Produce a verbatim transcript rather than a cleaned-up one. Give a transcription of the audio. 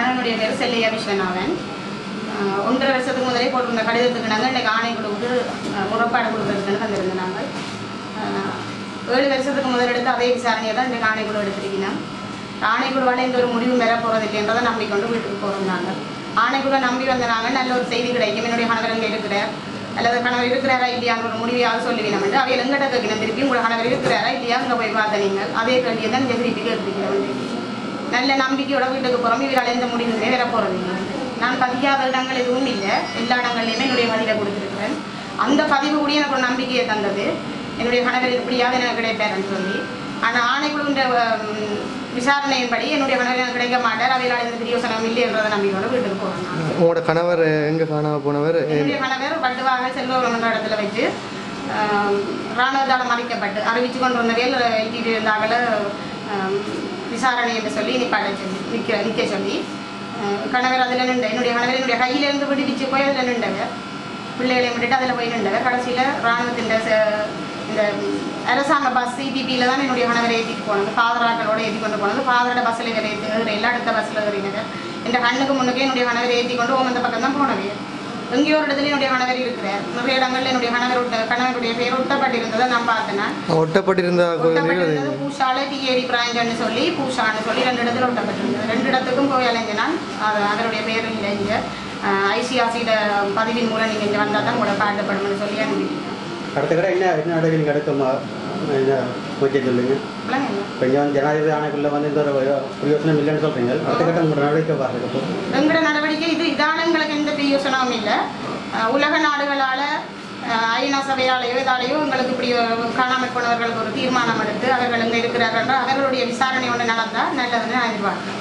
என்னுடைய பேர் செல்லையா விஸ்வநாதன். ஒன்றரை வருஷத்துக்கு முதலே போட்டிருந்த கடிதத்துக்கு நாங்கள் இன்றைக்கு ஆணை கொடுத்து முறைப்பாடு கொடுக்கறதுக்குன்னு வந்திருந்தோம். நாங்கள் ஏழு வருஷத்துக்கு முதல் எடுத்து அதே விசாரணையை தான் இன்றைக்கு ஆணைக்குழு எடுத்திருக்கணும். ஆணைக்குழுவால் எந்த ஒரு முடிவும் பெற போகிறதில்லைன்றதை நம்பிக்கொண்டு வீட்டுக்கு போகிறோம். நாங்கள் ஆணைக்குழு நம்பி வந்த நாங்கள் நல்ல ஒரு செய்தி கிடைக்கும், என்னுடைய கணவர் அங்கே இருக்கிறார் அல்லது கணவர் இருக்கிறாரா இல்லையான்னு ஒரு முடிவையாவது சொல்லுவீனம் என்று அவையில் எங்கிட்ட கேட்கணும். திருப்பி உங்களோட கணவர் இருக்கிறாரா இல்லையா அங்கே போய் பார்த்த நீங்கள் அதே கேள்வியை தான் இங்கே திருப்பி கேட்டுக்கிறேன். நல்ல நம்பிக்கையோட வீட்டுக்கு போகிறோம். இவரால் எந்த முடிவுமே வர போகிறது இல்லை. நான் பதியாத இடங்கள் எதுவும் இல்லை, எல்லா இடங்கள்லையுமே என்னுடைய பதிலை கொடுத்துருக்கிறேன். அந்த பதிவு கூட எனக்கு ஒரு நம்பிக்கையை தந்தது, என்னுடைய கணவர் இப்படியாவது எனக்கு கிடைப்பாருன்னு சொல்லி. ஆனால் ஆணைக்குழுன்ற விசாரணையின்படி என்னுடைய கணவர் எனக்கு கிடைக்க மாட்டார், அவையால் எந்த பிரியோசனம் இல்லை என்றதை நம்பிக்கையோட வீட்டுக்கு போகிறேன். உங்களோட கணவர் எங்கே காணாம போனவர்? என்னுடைய கணவர் பட்டுவாக செல்வம் என்ற இடத்துல வச்சு இராணுவத்தால் மறைக்கப்பட்டு அறிவிச்சு கொண்டு வந்த வேலை எழுதிட்டு இருந்தாங்கள விசாரணை என்று சொல்லி நிப்பாட்ட சொல்லி நிற்க நிற்க சொல்லி கணவர் அதில் நின்ற என்னுடைய கணவர் என்னுடைய கையிலேருந்து விடுவிச்சு போய் அதில் நின்றவர், பிள்ளைகளையும் விட்டுட்டு அதில் போய் நின்றவர். கடைசியில் இராணுவத்தின் இந்த அரசாங்க பஸ் சிபிபியில் தான் என்னுடைய கணவரை ஏற்றிட்டு போனது, ஃபாதராக்களோடு ஏற்றி கொண்டு போனது. ஃபாதரோட பஸ்ஸில் வேறு ஏற்றி எல்லா இடத்த பஸ்ஸில் ஏறினவர். என் கண்ணுக்கு முன்னுக்கே என்னுடைய கணவரை ஏற்றி கொண்டு ஓமந்த பக்கம் தான் போனவே. எங்கேயோ ஒரு இடத்துல என்னுடைய கணவர் இருக்கிறார். நிறைய இடங்கள்ல என்னுடைய கணவர் கணவருடைய பேர் ஒட்டப்பட்டிருந்ததை நான் பார்த்தேன். ஒட்டப்பட்டிருந்த பூஷால டிஏடி பிராஞ்சன்னு சொல்லி பூஷான்னு சொல்லி ரெண்டு இடத்துல ஒட்டப்பட்டிருந்தது. ரெண்டு இடத்துக்கும் போய் அலைஞ்சினால் அது அவருடைய பேர் இல்லை. இங்கே ஐசிஆர்சியோட பதிவின் மூலம் நீங்கள் இங்கே வந்தால் தான் உங்களோட காட்டப்படும்னு சொல்லி அனுப்பிட்டீங்க. அடுத்த கடை என்ன என்ன நடவடிக்கை எடுக்குமா கொஞ்சம் சொல்லுங்க. கொஞ்சம் ஜனாதிபதி ஆணைக்குள்ள வந்து இந்த ஒரு பிரயோசனம் இல்லைன்னு சொல்றீங்க. அடுத்த கட்ட உங்களோட நடவடிக்கை பாருங்க. எங்களோட நடவடிக்கை இது இதான எங்களுக்கு எந்த பிரயோசனமும் இல்லை. உலக நாடுகளால் ஐநா சபையாலேயோ இதாலேயோ எங்களுக்கு இப்படி காணாமல் போனவர்களுக்கு ஒரு தீர்மானம் எடுத்து அவர்கள் இங்கே இருக்கிறார்கள் அவர்களுடைய விசாரணை ஒன்று நடந்தால் நல்லதுன்னு நான் எதிர்பார்க்கிறேன்.